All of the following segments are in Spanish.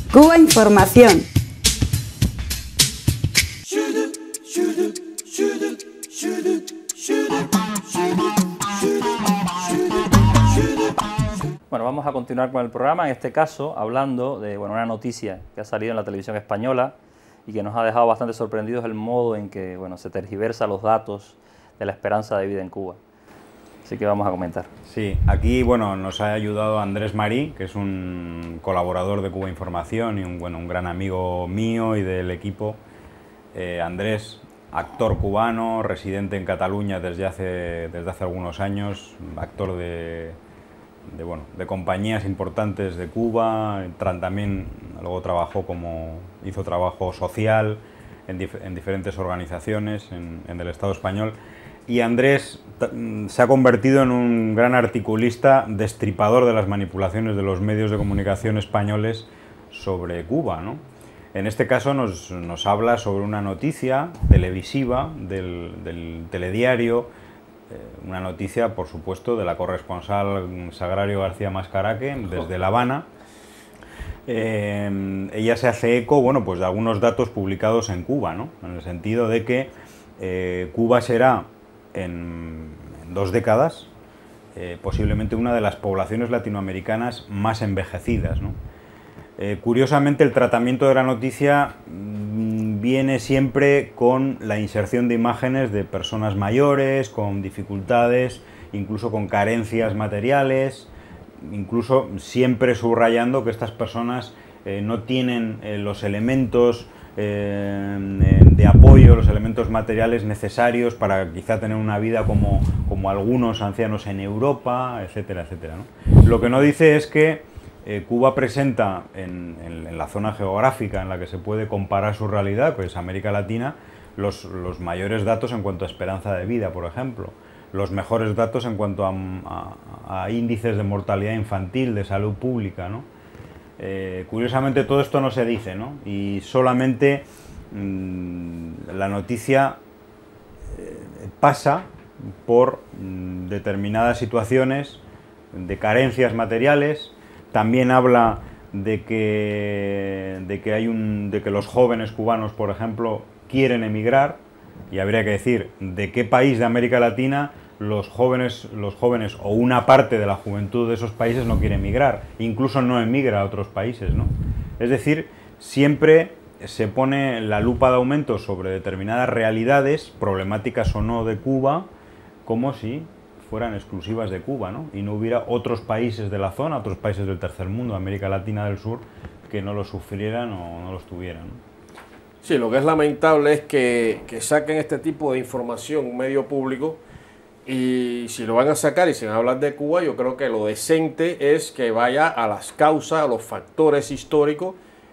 Cuba Información. Bueno, vamos a continuar con el programa, en este caso hablando de una noticia que ha salido en la televisión española y que nos ha dejado bastante sorprendidos el modo en que se tergiversa los datos de la esperanza de vida en Cuba. Así que vamos a comentar. Sí, aquí nos ha ayudado Andrés Marí, que es un colaborador de Cuba Información y un gran amigo mío y del equipo. Andrés, actor cubano, residente en Cataluña desde hace algunos años, actor de compañías importantes de Cuba, también luego hizo trabajo social en diferentes organizaciones en el Estado español. Y Andrés se ha convertido en un gran articulista destripador de las manipulaciones de los medios de comunicación españoles sobre Cuba, ¿no? En este caso nos habla sobre una noticia televisiva del telediario, una noticia, por supuesto, de la corresponsal Sagrario García Mascaraque, desde La Habana. Ella se hace eco, de algunos datos publicados en Cuba, ¿no? En el sentido de que Cuba será, en 2 décadas, posiblemente una de las poblaciones latinoamericanas más envejecidas, ¿no? Curiosamente, el tratamiento de la noticia viene siempre con la inserción de imágenes de personas mayores, con dificultades, incluso con carencias materiales, incluso siempre subrayando que estas personas no tienen los elementos de apoyo, los elementos materiales necesarios para quizá tener una vida como algunos ancianos en Europa, etcétera, etcétera, ¿no? Lo que no dice es que Cuba presenta en la zona geográfica en la que se puede comparar su realidad, que es América Latina, los mayores datos en cuanto a esperanza de vida, por ejemplo, los mejores datos en cuanto a índices de mortalidad infantil, de salud pública, ¿no? Curiosamente todo esto no se dice, ¿no? Y solamente la noticia pasa por determinadas situaciones de carencias materiales. También habla de que los jóvenes cubanos, por ejemplo, quieren emigrar, y habría que decir de qué país de América Latina los jóvenes o una parte de la juventud de esos países no quiere emigrar, incluso no emigra a otros países, ¿no? Es decir, siempre se pone la lupa de aumento sobre determinadas realidades, problemáticas o no de Cuba, como si fueran exclusivas de Cuba, ¿no? Y no hubiera otros países de la zona, otros países del tercer mundo, América Latina del Sur, que no los sufrieran o no los tuvieran, ¿no? Sí, lo que es lamentable es que saquen este tipo de información un medio público, y si lo van a sacar y si van a hablar de Cuba, yo creo que lo decente es que vaya a las causas, a los factores históricos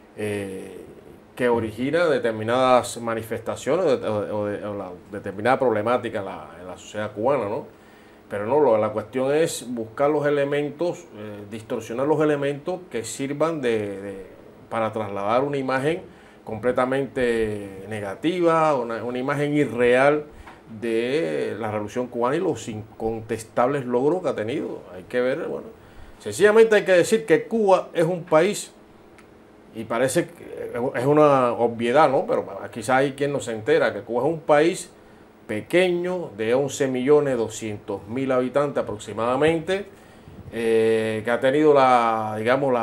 que originan determinadas manifestaciones o la determinada problemática en la sociedad cubana, ¿no? Pero no, la cuestión es buscar los elementos, distorsionar los elementos que sirvan para trasladar una imagen completamente negativa, una imagen irreal de la Revolución Cubana y los incontestables logros que ha tenido. Hay que ver, sencillamente hay que decir que Cuba es un país, y parece que es una obviedad, ¿no? Pero quizás hay quien no se entera, que Cuba es un país pequeño, de 11.200.000 habitantes aproximadamente, que ha tenido la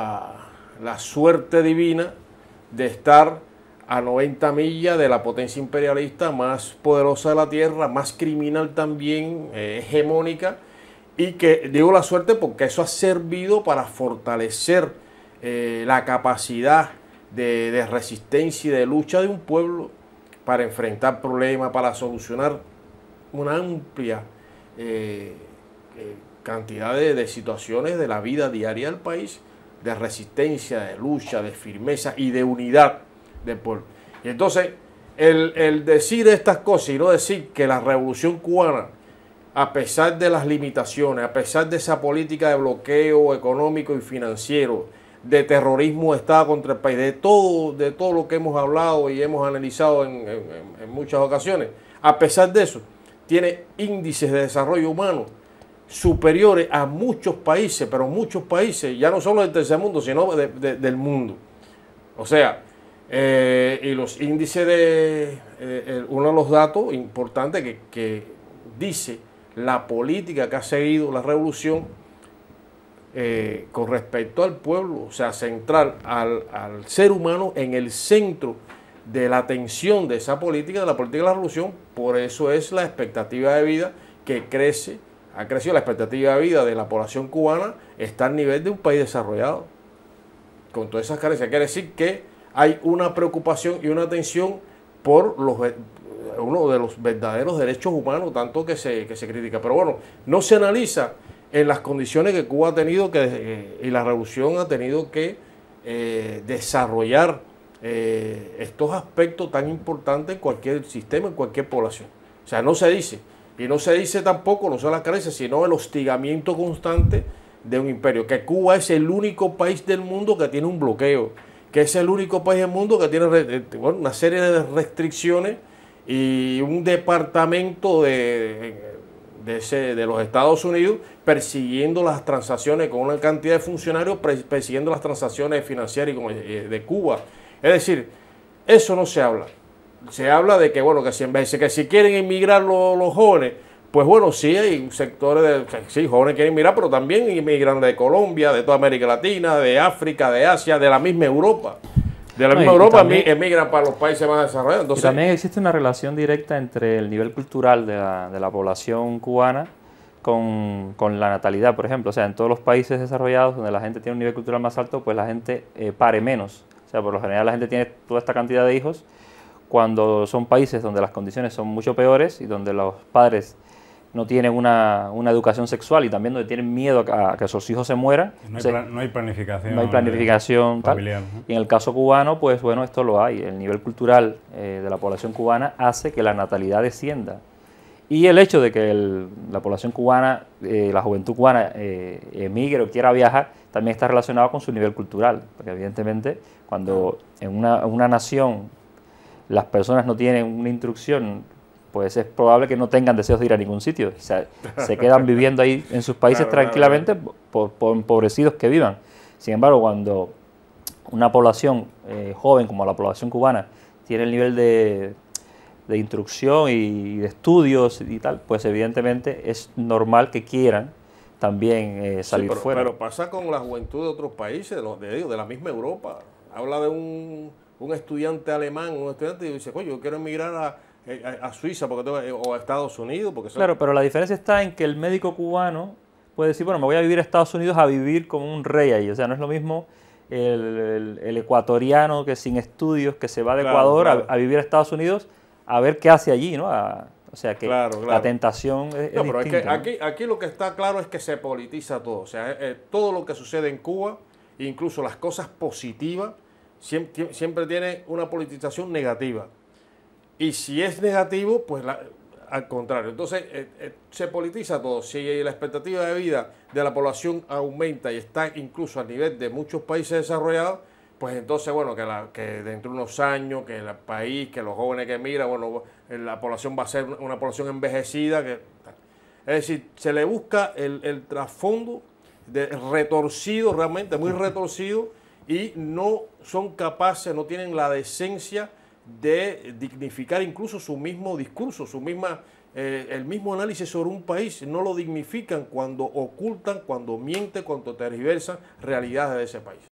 suerte divina de estar a 90 millas de la potencia imperialista más poderosa de la tierra, más criminal también, hegemónica, y que digo la suerte porque eso ha servido para fortalecer la capacidad de resistencia y de lucha de un pueblo para enfrentar problemas, para solucionar una amplia cantidad de situaciones de la vida diaria del país, de resistencia, de lucha, de firmeza y de unidad del pueblo. Y entonces, el decir estas cosas y no decir que la Revolución Cubana, a pesar de las limitaciones, a pesar de esa política de bloqueo económico y financiero, de terrorismo de Estado contra el país, de todo lo que hemos hablado y hemos analizado en muchas ocasiones, a pesar de eso, tiene índices de desarrollo humano superiores a muchos países, pero muchos países, ya no solo del tercer mundo, sino del mundo. O sea, y los índices uno de los datos importantes que dice la política que ha seguido la revolución con respecto al pueblo, o sea, centrar al ser humano en el centro de la atención de esa política, de la política de la revolución. Por eso es la expectativa de vida que crece, ha crecido la expectativa de vida de la población cubana, está al nivel de un país desarrollado, con todas esas carencias. Quiere decir que hay una preocupación y una atención por uno de los verdaderos derechos humanos, tanto que se critica. Pero bueno, no se analiza en las condiciones que Cuba ha tenido y la revolución ha tenido que desarrollar estos aspectos tan importantes en cualquier sistema, en cualquier población. O sea, no se dice. Y no se dice tampoco, no son las carencias, sino el hostigamiento constante de un imperio. Que Cuba es el único país del mundo que tiene un bloqueo. Que es el único país del mundo que tiene una serie de restricciones y un departamento de los Estados Unidos persiguiendo las transacciones con una cantidad de funcionarios, persiguiendo las transacciones financieras de Cuba. Es decir, eso no se habla. Se habla de que, bueno, que si quieren emigrar los jóvenes, pues bueno, sí hay sectores sí, jóvenes quieren emigrar, pero también emigran de Colombia, de toda América Latina, de África, de Asia, de la misma Europa. De la misma Europa también emigran para los países más desarrollados. Entonces, y también existe una relación directa entre el nivel cultural de la población cubana con la natalidad, por ejemplo. O sea, en todos los países desarrollados donde la gente tiene un nivel cultural más alto, pues la gente pare menos. O sea, por lo general la gente tiene toda esta cantidad de hijos, cuando son países donde las condiciones son mucho peores y donde los padres no tienen una educación sexual y también donde tienen miedo a que sus hijos se mueran. No hay planificación. No hay planificación familiar, tal. Y en el caso cubano, pues bueno, esto lo hay. El nivel cultural de la población cubana hace que la natalidad descienda. Y el hecho de que la población cubana, la juventud cubana emigre o quiera viajar, también está relacionado con su nivel cultural. Porque evidentemente cuando en una nación las personas no tienen una instrucción, pues es probable que no tengan deseos de ir a ningún sitio. O sea, se quedan viviendo ahí en sus países tranquilamente, por empobrecidos que vivan. Sin embargo, cuando una población joven como la población cubana tiene el nivel de instrucción y de estudios y tal, pues evidentemente es normal que quieran también salir fuera. Pero pasa con la juventud de otros países, de la misma Europa. Habla de un estudiante alemán, un estudiante, y dice, oye, yo quiero emigrar a Suiza o a Estados Unidos. Claro, pero la diferencia está en que el médico cubano puede decir, bueno, me voy a vivir a Estados Unidos a vivir como un rey ahí. O sea, no es lo mismo el ecuatoriano que sin estudios, que se va de Ecuador a vivir a Estados Unidos a ver qué hace allí, ¿no? O sea, que la tentación es pero distinta, es que aquí lo que está claro es que se politiza todo. O sea, todo lo que sucede en Cuba, incluso las cosas positivas, siempre tiene una politización negativa. Y si es negativo, pues al contrario. Entonces, se politiza todo. Si la expectativa de vida de la población aumenta y está incluso a nivel de muchos países desarrollados, pues entonces, bueno, que dentro de unos años, que el país, que los jóvenes que emigran, bueno, la población va a ser una población envejecida. Es decir, se le busca el trasfondo retorcido, realmente muy retorcido, y no son capaces, no tienen la decencia de dignificar incluso su mismo discurso, el mismo análisis sobre un país. No lo dignifican cuando ocultan, cuando mienten, cuando tergiversan realidades de ese país.